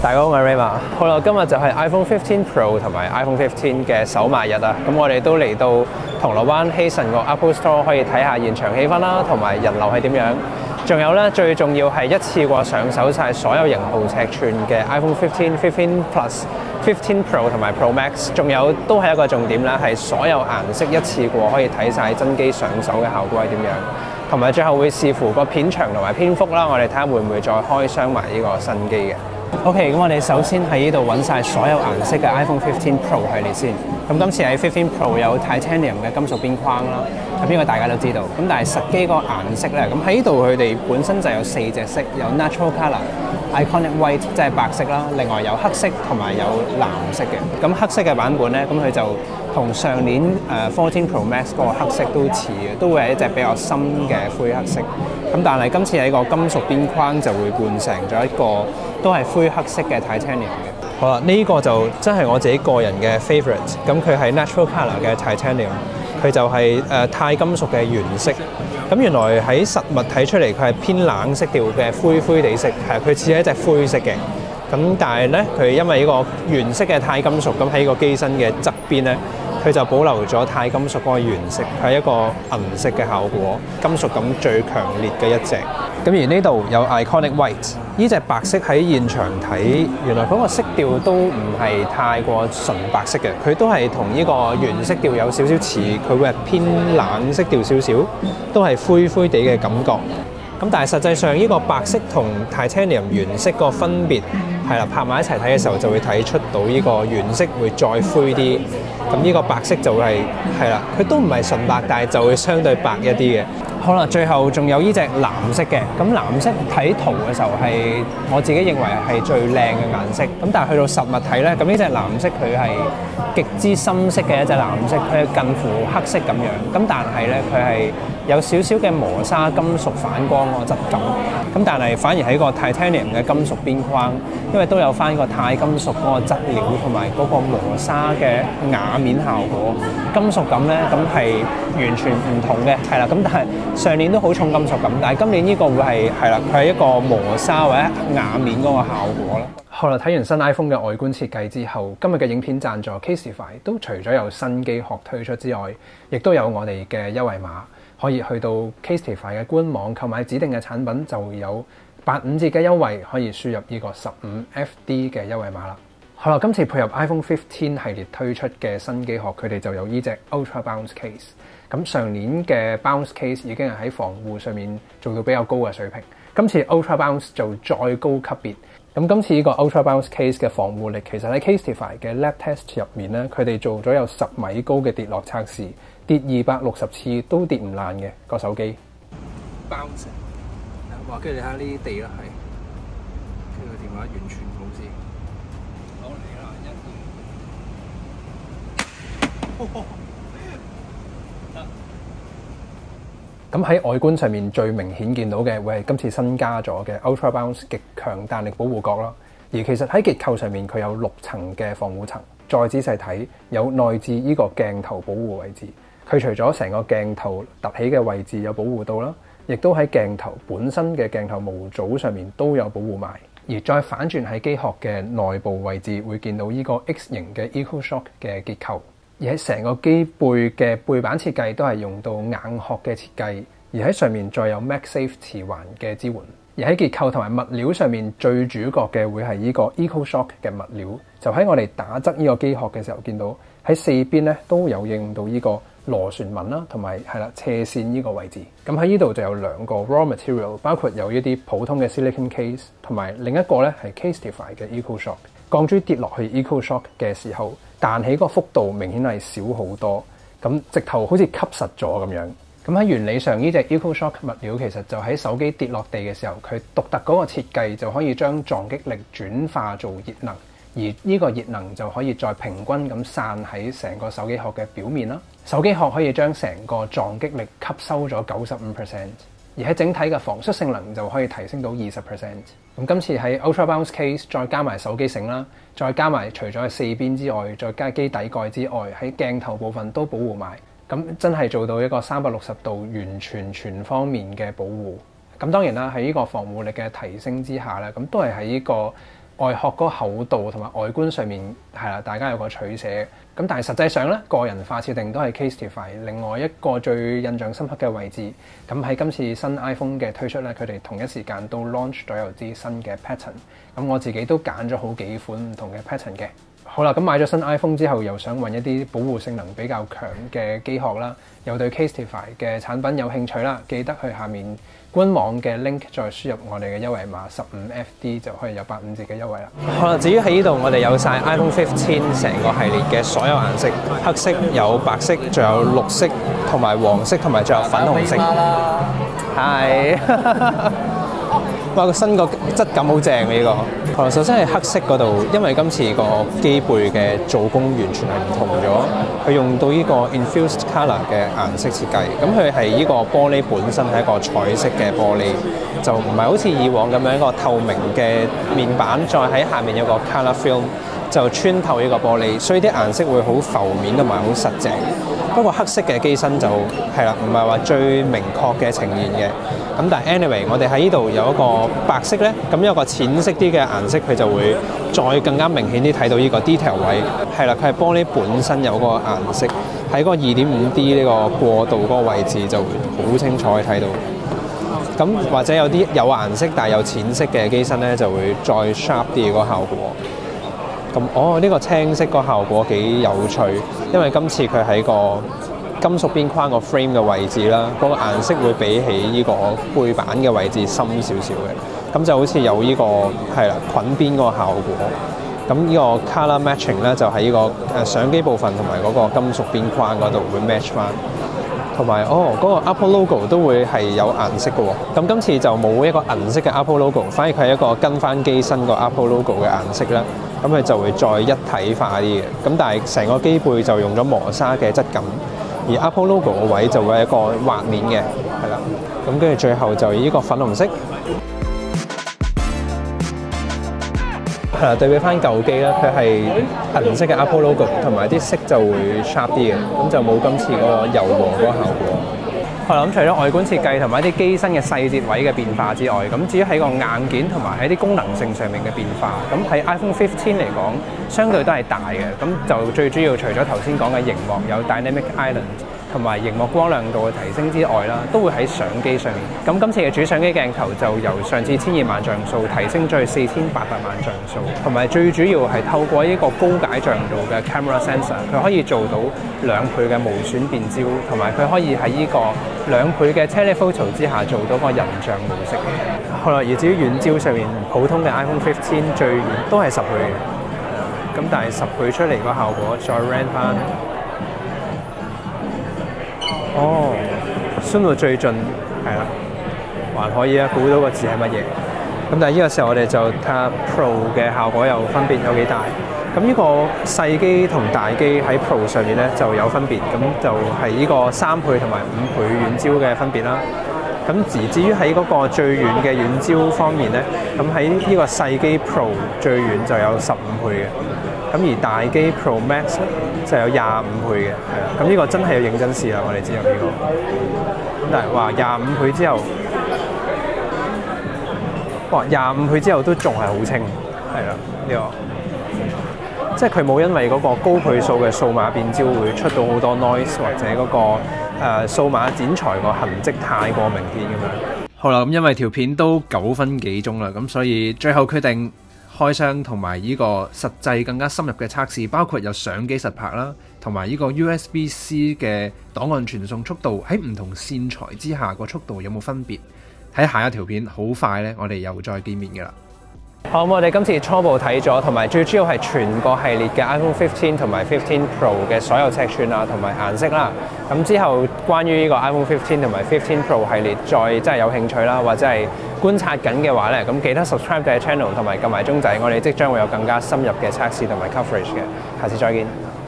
大家好，我係 Rayma。好啦，今日就係 iPhone 15 Pro 同埋 iPhone 15嘅首賣日啊！咁我哋都嚟到銅鑼灣希慎個 Apple Store 可以睇下現場氣氛啦，同埋人流係點樣。仲有咧，最重要係一次過上手晒所有型號尺寸嘅 iPhone 15、15 Plus、15 Pro 同埋 Pro Max。仲有都係一個重點啦，係所有顏色一次過可以睇晒真機上手嘅效果係點樣。同埋最後會視乎個片長同埋篇幅啦，我哋睇下會唔會再開箱埋呢個新機嘅。OK， 咁我哋首先喺呢度揾晒所有顏色嘅 iPhone 15 Pro 系列先。咁今次喺15 Pro 有 Titanium 嘅金屬邊框啦，咁呢個大家都知道。咁但係實機個顏色咧，咁喺呢度佢哋本身就有4隻色，有 Natural Color、Iconic White 即係白色啦，另外有黑色同埋有藍色嘅。咁黑色嘅版本咧，咁佢就同上年14 Pro Max 嗰個黑色都似嘅，都會係一隻比較深嘅灰黑色。咁但係今次喺個金屬邊框就會換成咗一個都係灰黑色嘅 Titanium 嘅。好啦，呢個就真係我自己個人嘅 favourite。咁佢係 Natural Color 嘅 Titanium， 佢就係鈦金屬嘅原色。咁原來喺實物睇出嚟佢係偏冷色調嘅灰灰地色，係佢似係一隻灰色嘅。咁但係咧，佢因為呢個原色嘅鈦金屬，咁喺個機身嘅側邊咧，佢就保留咗鈦金屬嗰個原色，係一個銀色嘅效果，金屬感最強烈嘅一隻。咁而呢度有 Iconic White， 呢隻白色喺現場睇，原來嗰個色調都唔係太過純白色嘅，佢都係同呢個原色調有少少似，佢會係偏冷色調少少，都係灰灰地嘅感覺。咁但係實際上呢個白色同 Titanium 原色個分別係啦，拍埋一齊睇嘅時候就會睇出到呢個原色會再灰啲，咁呢個白色就係啦，佢都唔係純白，但係就會相對白一啲嘅。好啦，最後仲有呢隻藍色嘅，咁藍色睇圖嘅時候係我自己認為係最靚嘅顏色，咁但係去到實物睇咧，咁呢隻藍色佢係極之深色嘅一隻藍色，佢係近乎黑色咁樣，咁但係咧佢係有少少嘅磨砂金屬反光個質感，咁但係反而喺個 Titanium 嘅金屬邊框，因為都有翻個鈦金屬嗰個質料同埋嗰個磨砂嘅瓦面效果，金屬感咧咁係完全唔同嘅，係啦，咁但係上年都好重金屬感，但係今年呢個會係啦，佢係一個磨砂或者瓦面嗰個效果啦。好啦，睇完新 iPhone 嘅外觀設計之後，今日嘅影片贊助 Casetify 都除咗有新機殼推出之外，亦都有我哋嘅優惠碼，可以去到 Casetify 嘅官網購買指定嘅產品，就會有85折嘅優惠，可以輸入呢個15FD 嘅優惠碼啦。好啦，今次配合 iPhone 15系列推出嘅新機殼，佢哋就有呢隻 Ultra Bounce Case。咁上年嘅 Bounce Case 已經係喺防護上面做到比較高嘅水平，今次 Ultra Bounce 就再高級別。咁今次呢個 Ultra Bounce Case 嘅防護力，其實喺 Casetify 嘅 Lab Test 入面咧，佢哋做咗有10米高嘅跌落測試，跌260次都跌唔爛嘅個手機。Bounce， 哇！跟住你睇下呢啲地啦，係跟住個電話完全冇事。好嚟啦，咁喺外觀上面最明顯見到嘅會係今次新加咗嘅 Ultra Bounce 極強彈力保護角啦。而其實喺結構上面佢有6層嘅防護層，再仔細睇有內置呢個鏡頭保護位置。佢除咗成個鏡頭凸起嘅位置有保護到啦，亦都喺鏡頭本身嘅鏡頭模組上面都有保護埋。而再反轉喺機殼嘅內部位置會見到呢個 X 型嘅 EcoShock 嘅結構。而喺成個機背嘅背板設計都係用到硬殼嘅設計，而喺上面再有 MagSafe 磁環嘅支援。而喺結構同埋物料上面最主角嘅會係呢個 EcoShock 嘅物料，就喺我哋打側呢個機殼嘅時候見到喺四邊咧都有應用到呢個螺旋紋啦，同埋斜線呢個位置。咁喺呢度就有2個 raw material， 包括有一啲普通嘅 silicon case， 同埋另一個咧係 Casetify 嘅 EcoShock。鋼珠跌落去 EcoShock 嘅時候，彈起個幅度明顯係少好多，咁直頭好似吸實咗咁樣。咁喺原理上，呢隻 EcoShock 物料其實就喺手機跌落地嘅時候，佢獨特嗰個設計就可以將撞擊力轉化做熱能，而呢個熱能就可以再平均咁散喺成個手機殼嘅表面啦。手機殼可以將成個撞擊力吸收咗95%，而喺整體嘅防摔性能就可以提升到20%。咁今次喺 Ultra Bounce Case 再加埋手機繩啦，再加埋除咗係四邊之外，再加機底蓋之外，喺鏡頭部分都保護埋。咁真係做到一個360度完全全方面嘅保護。咁當然啦，喺呢個防護力嘅提升之下咧，咁都係喺呢個外殼嗰個厚度同埋外觀上面係啦，大家有個取捨。咁但係實際上咧，個人化設定都係 Casetify。另外一個最印象深刻嘅位置，咁喺今次新 iPhone 嘅推出咧，佢哋同一時間都 launch 咗有啲新嘅 pattern。咁我自己都揀咗好幾款唔同嘅 pattern 嘅。好啦，咁買咗新 iPhone 之後，又想揾一啲保護性能比較強嘅機殼啦，又對 Casetify 嘅產品有興趣啦，記得去下面官網嘅 link 再輸入我哋嘅優惠碼15FD 就可以有85折嘅優惠啦。好啦，至於喺呢度，我哋有晒 iPhone 15成個系列嘅所有顏色，黑色、有白色，仲有綠色同埋黃色，同埋仲有粉紅色。係。哇！個新個質感好正嘅呢個。好啦，首先係黑色嗰度，因為今次個機背嘅做工完全係唔同咗，佢用到呢個 infused colour 嘅顏色設計。咁佢係呢個玻璃本身係一個彩色嘅玻璃，就唔係好似以往咁樣一個透明嘅面板，再喺下面有個 colour film 就穿透呢個玻璃，所以啲顏色會好浮面同埋好實淨。不過黑色嘅機身就係啦，唔係話最明確嘅呈現嘅。咁但係 anyway，我哋喺呢度有一個白色咧，咁有個淺色啲嘅顏色，佢就會再更加明顯啲睇到呢個 detail 位。係啦，佢係玻璃本身有個顏色，喺個 2.5D 呢個過渡嗰個位置就會好清楚睇到。咁或者有啲有顏色但係有淺色嘅機身咧，就會再 sharp 啲個效果。咁呢個青色個效果幾有趣，因為今次佢喺個金屬邊框個 frame 嘅位置啦，嗰個顏色會比起呢個背板嘅位置深少少嘅，咁就好似有呢個係啦裙邊嗰個效果。咁呢個 color matching 咧就喺呢個相機部分同埋嗰個金屬邊框嗰度會 match 翻。同埋嗰個 Apple logo 都會係有顏色嘅喎。咁今次就冇一個銀色嘅 Apple logo， 反而佢係一個跟翻機身個 Apple logo 嘅顏色啦。咁佢就會再一體化啲嘅。咁但係成個機背就用咗磨砂嘅質感，而 Apple logo 個位就會係一個滑面嘅，係啦。咁跟住最後就以呢個粉紅色。係啦，對比翻舊機啦，佢係銀色嘅 Apple logo， 同埋啲色就會 sharp 啲嘅，咁就冇今次嗰個柔和嗰個效果。係啦，咁除咗外觀設計同埋一啲機身嘅細節位嘅變化之外，咁至於喺個硬件同埋喺啲功能性上面嘅變化，咁喺 iPhone 15嚟講，相對都係大嘅。咁就最主要除咗頭先講嘅熒幕有 Dynamic Island，同埋熒幕光亮度嘅提升之外啦，都會喺相機上面。咁今次嘅主相機鏡頭就由上次1200萬像素提升咗去4800萬像素，同埋最主要係透過呢個高解像度嘅 camera sensor， 佢可以做到2倍嘅無損變焦，同埋佢可以喺呢個2倍嘅 telephoto 之下做到個人像模式。好啦，而至於遠焦上面，普通嘅 iPhone 15最遠都係10倍嘅，咁但係10倍出嚟個效果再 run 翻。zoom 到最盡，係啦，還可以啊，估到個字係乜嘢。咁但係呢個時候我哋就睇下 Pro 嘅效果有分別有幾大。咁呢個細機同大機喺 Pro 上面咧就有分別，咁就係呢個3倍同埋5倍遠焦嘅分別啦。咁而至於喺嗰個最遠嘅遠焦方面咧，咁喺呢個細機 Pro 最遠就有15倍嘅。咁而大機 Pro Max 咧就有25倍嘅，係啦。咁呢個真係要認真試啦，我哋知道呢個。咁但係話25倍之後，哇！25倍之後都仲係好清，係啦呢個。即係佢冇因為嗰個高倍數嘅數碼變焦會出到好多 noise， 或者嗰個數碼剪裁個痕跡太過明顯咁樣。好啦，咁因為條片都9分幾鐘啦，咁所以最後決定開箱同埋呢個實際更加深入嘅測試，包括有相機實拍啦，同埋呢個 USB-C 嘅檔案傳送速度喺唔同線材之下個速度有冇分別？睇下一條片，好快呢，我哋又再見面㗎啦。好，我哋今次初步睇咗，同埋最主要係全個系列嘅 iPhone 15同埋15 Pro 嘅所有尺寸啊，同埋顏色啦。咁之後關於呢個 iPhone 15同埋15 Pro 系列，再真係有興趣啦，或者係觀察緊嘅話咧，咁記得 subscribe 嘅 channel 同埋撳埋鐘仔，我哋即將會有更加深入嘅測試同埋 coverage 嘅。下次再見。